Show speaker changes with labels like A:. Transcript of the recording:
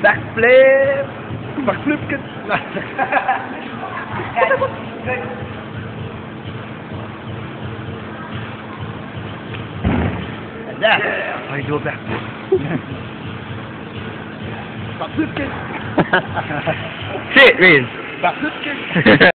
A: Backflip! Backflip ka! Yeah! I do a backflip. Backflip kid!
B: Sit, Riz.
A: Backflip kid!